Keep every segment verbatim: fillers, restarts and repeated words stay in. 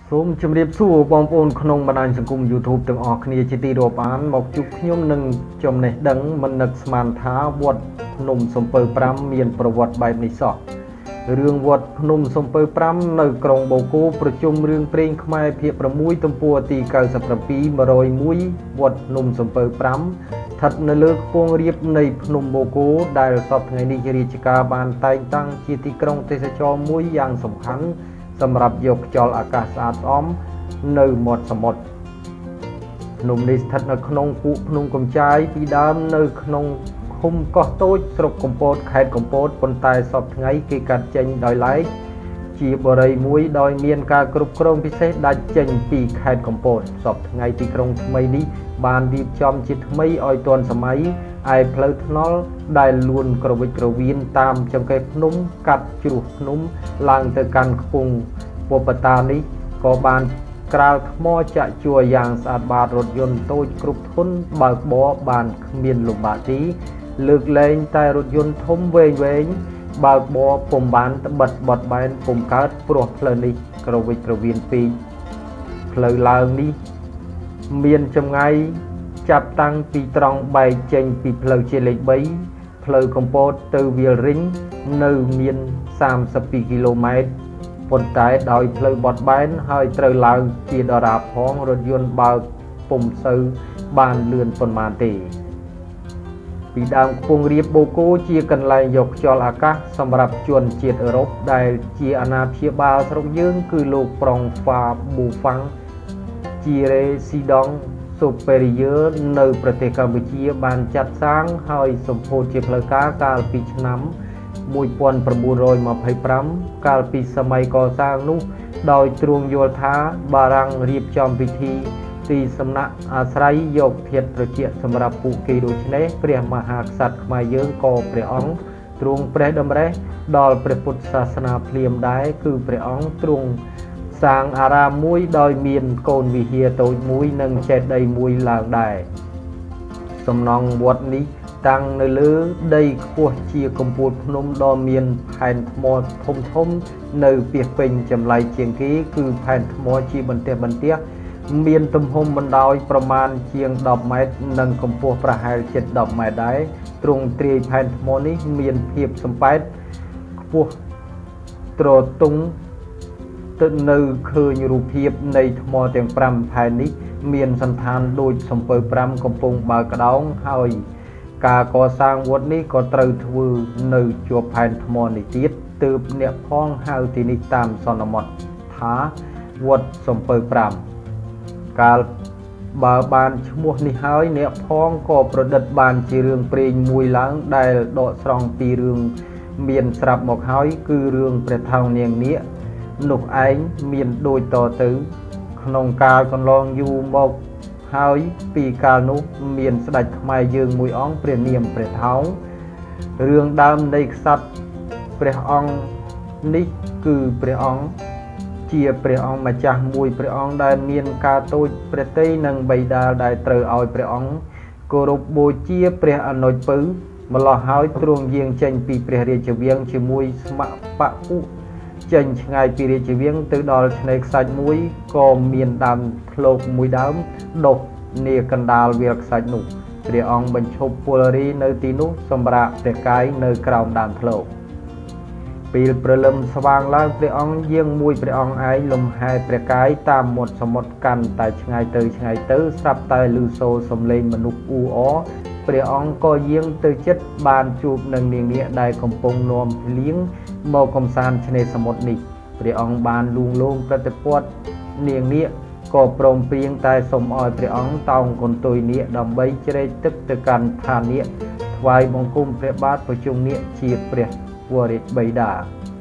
សូមជម្រាបសួរបងប្អូនក្នុងបណ្ដាញសង្គម YouTube ទាំងអស់គ្នាជាទីរាប់អានមកជួបខ្ញុំនឹងចំណេះដឹងមិននឹកស្មានថាវត្តភ្នំសំពៅប្រាំមានប្រវត្តិបែបនេះសោះរឿងវត្តភ្នំសំពៅប្រាំនៅក្រុងបូកូប្រជុំរឿងព្រេងខ្មែរភាគ៦ទំព័រទី៩៧ 1០១វត្តភ្នំសំពៅប្រាំស្ថិតនៅលើខ្ពង់រាបនៃភ្នំបូកូដែលសពថ្ងៃនេះរាជការបានតែងតាំងជាទីក្រុងទេសចរណ៍មួយយ៉ាងសំខាន់សម្រាប់យកខ្យល់អាកាសស្អាតស្អំនៅមាត់សមុទ្រភ្នំនេះស្ថិតនៅក្នុងពួកភ្នំកំចាយពីដើមនៅក្នុងឃុំកោះតូចស្រុកកំពតខេត្តកំពតប៉ុន្តែសពថ្ងៃគេកាត់ចេញដោយឡែកជាបរិយាមួយដោយមានការគ្រប់គ្រងពិសេសដាច់ចេញពីខេត្តកំពតសពថ្ងៃទីក្រុងថ្មីនេះបានរៀបចំជាថ្មីឲ្យទាន់សម័យឯផ្លូវថ្នល់ដែលលួនក្រវិចក្រវៀនតាមចង្កេះភ្នំកាត់ជ្រោះភ្នំឡើងទៅកាន់ខ្ពង់ពពតានេះក៏បានក្រាលថ្មចាក់ជួរយ៉ាងស្អាតបាតរថយន្តតូចគ្រប់ធុនបើកបរបានគ្មានលំបាកទីលើកលែងតែរថយន្តធំវែងវែងបើកបរពុំបានត្បិតបត់បែនពុំកើតព្រោះផ្លូវនេះក្រវិចក្រវៀនពេកផ្លូវឡើងនេះមានចម្ងាយចាប់តាំងពីត្រង់បែកចេញពីផ្លូវជាលេខបីផ្លូវកំពតទៅវាលរិញនៅមានសាមសិបពីរគីឡូម៉ែត្រប៉ុន្តែដោយផ្លូវបត់បែនហើយត្រូវឡើងជាដរាបផងរថយន្តបើកពុំសូវបានលឿនប៉ុន្មានទេពីដើមខ្ពង់រាបបូកូជាកន្លែងយកខ្យល់អាកាសសម្រាប់ជនជាតិអឺរ៉ុបដែលជាអាណាព្យាបាលស្រុកយើងគឺលោកប្រុងហ្វាប៊ូហ្វាំងជារេស៊ីដង់Superior នៅប្រទេសកម្ពុជាបានចាត់សាងហើយសម្ពោធជាផ្លូវការកាលពីឆ្នាំmột nghìn chín trăm hai mươi lămកាលពីសម័យកសាងនោះដោយទ្រង់យល់ថាបារាំងរៀបចំពិធីទីសំណាក់អាស្រ័យយកធាតុត្រជាក់សម្រាប់ពួកគេដូច្នេះព្រះមហាក្សត្រខ្មែរយើងក៏ព្រះអង្គទ្រង់ព្រះតម្រេះដល់ព្រះពុទ្ធសាសនាភ្លាមដែរគឺព្រះអង្គទ្រង់សាងអារាមមួយដោយមានកូនវិហារតូចមួយនិងចេតិយមួយឡើងដែរសំណង់វត្តនេះតាំងនៅលើដីខ្ពស់ជាកម្ពូលភ្នំដ៏មានផែនថ្មធំធំនៅពាសពេញចម្លែកជាងគេគឺផែនថ្មជាបន្ទះបន្ទះមានទំហំបណ្ដោយប្រមាណជាងដប់ម៉ែត្រនិងកម្ពស់ប្រហែលជិតដប់ម៉ែត្រដែរទ្រង់ទ្រាយផែនថ្មនេះមានភាពសំប៉ែតខ្ពស់ត្រទង់ទៅនៅឃើញរូបភាពនៃថ្មទាំងប្រាំផែននេះមានសន្តានដូចសំពៅប្រាំកំពុងបើកក្តោងហើយការកសាងវត្តនេះក៏ត្រូវធ្វើនៅជាប់ផែនថ្មនេះទៀតទើបអ្នកផងហៅទីនេះតាមសន្មតថាវត្តសំពៅប្រាំកាលបើបានឈ្មោះនេះហើយអ្នកផងក៏ប្រឌិតបានជារឿងព្រេងមួយឡើងដែលដកស្រង់ពីរឿងមានស្រាប់មកហើយគឺរឿងព្រះថោងនាងនាគនោះឯងមានដូចតទៅក្នុងកាលកន្លងយូរមកហើយពីកាលនោះមានស្ដេចខ្មែរយើងមួយអង្គព្រះនាមព្រះថោងរឿងដើមនៃក្សត្រព្រះអង្គនេះគឺព្រះអង្គជាព្រះអង្គម្ចាស់មួយព្រះអង្គដែលមានការតូចព្រះទ័យនិងបិតាដែលត្រូវឲ្យព្រះអង្គគោរពបូជាព្រះអនុជពៅម្លោះហើយទ្រង់យាងចេញពីព្រះរាជវាំងជាមួយស្ម័បពុចេញឆ្ងាយពីរាជវាំងទៅដល់ឆ្នេរខ្សាច់មួយក៏មានដើមធ្លោកមួយដើមដុះនាកណ្ដាលវាលខ្សាច់នោះព្រះអង្គបញ្ឈប់ពលរីនៅទីនោះសម្រាប់ព្រះកាយនៅក្រោមដើមធ្លោកពេលព្រលឹមស្វាងឡើងព្រះអង្គយាងមួយព្រះអង្គឯងលំហែព្រះកាយតាមមាត់សមុទ្រកាន់តែឆ្ងាយទៅឆ្ងាយទៅស្រាប់តែឮសូរសំឡេងមនុស្សអ៊ូអរព្រះអង្គក៏យាងទៅជិតបានជួបនឹងនាងនាគដែលកំពុងនាំលៀងមកកំសាន្តឆ្នេរសមុទ្រនេះព្រះអង្គបានលួងលោមប្រតិព័ទ្ធនាងនាគក៏ព្រមព្រៀងតែសូមឲ្យព្រះអង្គតោងកន្ទុយនាគដើម្បីជ្រែកទឹកទៅកាន់ឋាននាគថ្វាយបង្គំព្រះបាទប្រជុំនាគជាព្រះវររាជបិតា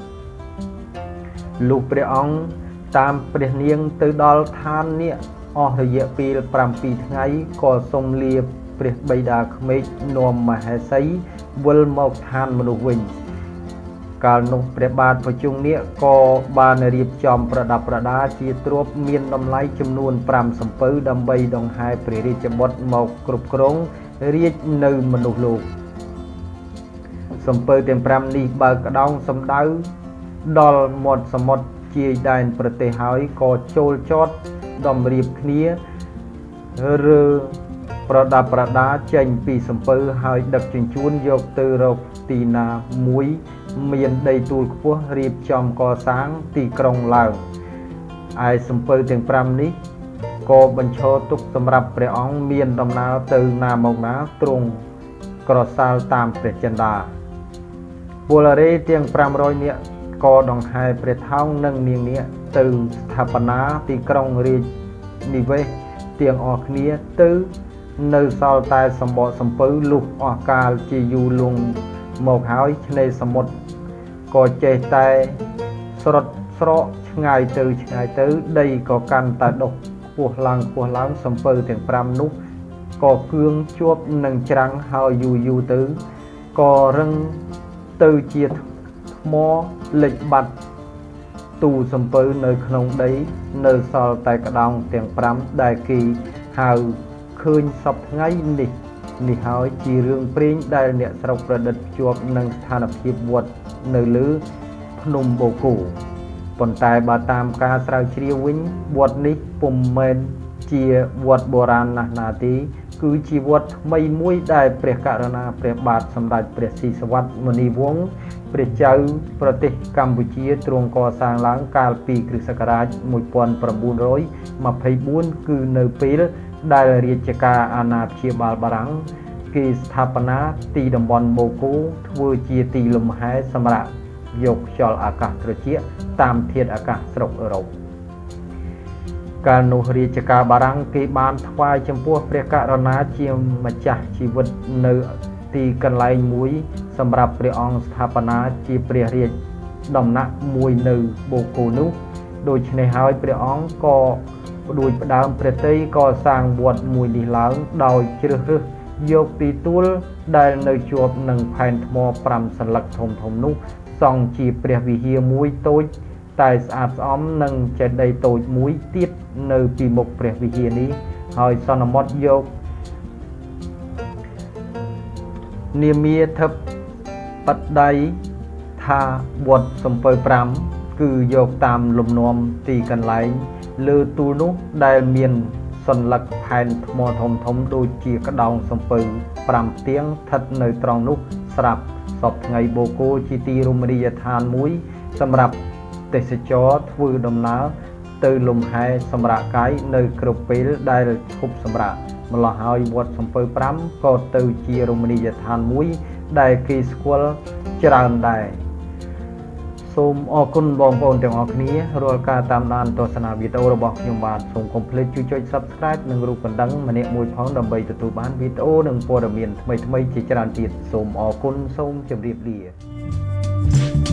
លុះព្រះអង្គតាមព្រះនាងទៅដល់ឋាននាគអស់រយៈពេលប្រាំពីរថ្ងៃក៏សូមលាព្រះបិតាក្មេកនាំមហេសីវិលមកឋានមនុស្សវិញកាលនោះព្រះបាទប្រជុំនាគក៏បានរៀបចំប្រដាប់ប្រដាជាទ្រព្យមានតម្លៃចំនួនប្រាំសំពៅដើម្បីដង្ហែព្រះរាជបុត្រមកគ្រប់គ្រងរាជនៅមនុស្សលោកសំពៅទាំងប្រាំនេះបើកក្តោងសំដៅដល់មាត់សមុទ្រជាយដែនប្រទេសហើយក៏ចូលចតដំរៀបគ្នាឬប្រដាប់ប្រដាចេញពីសំពៅហើយដឹកជញ្ជូនយកទៅរកទីណាមួយមានដីទូលខ្ពស់រៀបចំកសាងទីក្រុងឡើងឯសំពៅទាំងប្រាំនេះក៏បញ្ឈរទុកសម្រាប់ព្រះអង្គមានដំណើរទៅណាមកណាទ្រង់ក្រសាលតាមព្រះចិន្តាពលរេទាំងប្រាំរយនាក់ក៏ដង្ហែព្រះថោងនិងនាងនាគទៅស្ថាបនាទីក្រុងរាជនិវេសទាំងអស់គ្នាទៅនៅសល់តែសម្បកសំពៅលុះអស់កាលជាយូរលង់មកហើយឆ្នេរសមុទ្រក៏ចេះតែស្រត់ស្រកឆ្ងាយទៅឆ្ងាយទៅដីក៏កាន់តែដុះខ្ពស់ឡើងខ្ពស់ឡើងសំពៅទាំងប្រាំនោះក៏គឿងជាប់នឹងច្រាំងហើយយូរយូរទៅក៏រឹងទៅជាថ្មលិចបាត់ទូសំពៅនៅក្នុងដីនៅសល់តែក្តោងទាំងប្រាំដែលគេហៅឃើញសពថ្ងៃនេះនេះហើយជារឿងព្រេងដែលអ្នកស្រុកប្រឌិតភ្ជាប់នឹងស្ថានភាពវត្តនៅលើភ្នំបូកូប៉ុន្តែបើតាមការស្រាវជ្រាវវិញវត្តនេះពុំមែនជាវត្តបុរាណណាស់ណាទេគឺជាវត្តថ្មីមួយដែលព្រះករុណាព្រះបាទសម្ដេចព្រះស៊ីសុវត្ថិមុនីវង្សព្រះចៅប្រទេសកម្ពុជាទ្រង់កសាងឡើងកាលពីគ្រិស្តសករាជmột nghìn chín trăm hai mươi tưគឺនៅពេលដែលរាជការអាណាព្យាបាលបារាំងគេស្ថាបនាទីតំបន់បូកូធ្វើជាទីលំហែសម្រាប់យកខ្យល់អាកាសត្រជាក់តាមធាតុអាកាសស្រុកអឺរ៉ុបកាលនោះរាជការបារាំងគេបានថ្វាយចំពោះព្រះករុណាជាម្ចាស់ជីវិតនៅទីកន្លែងមួយសម្រាប់ព្រះអង្គស្ថាបនាជាព្រះរាជដំណាក់មួយនៅបូកូនោះដូច្នេះហើយព្រះអង្គក៏ផ្ដួចផ្ដើមព្រះតីក៏សាងវត្តមួយនេះឡើងដោយជ្រើសរើសយកទីទួលដែលនៅជាប់នឹងផែនថ្មប្រាំសន្លឹកធំធំនោះសង់ជាព្រះវិហារមួយតូចតែស្អាតស្អំនិងចេតិយតូចមួយទៀតនៅពីមុខព្រះវិហារនេះហើយសន្មតយកនាមាធិបតីថាវត្តសំពៅប្រាំគឺយកតាមលំនាំទីកន្លែងលើទូលនោះដែលមានសន្លឹកផែនថ្មធំធំដូចជាក្តោងសំពៅប្រាំទៀងស្ថិតនៅត្រង់នោះស្រាប់សពថ្ងៃបូកូជាទីរមណីយដ្ឋានមួយសម្រាប់ទេសចរធ្វើដំណើរទៅលំហែសម្រាកកាយនៅគ្រប់ពេលដែលឈប់សម្រាកម្ល៉េះហើយវត្តសំពៅប្រាំក៏ទៅជារមណីយដ្ឋានមួយដែលគេស្គាល់ច្រើនដែរសូមអរគុណបងប្អូនទាំងអស់គ្នារាល់ការតាមដានទស្សនាវីដេអូរបស់ខ្ញុំបាទសូមកុំភ្លេចជួយចុច Subscribe និងរូបកណ្ដឹងម្នាក់មួយផងដើម្បីទទួលបានវីដេអូនិងព័ត៌មានថ្មីៗជាច្រើនទៀតសូមអរគុណសូមជម្រាបលា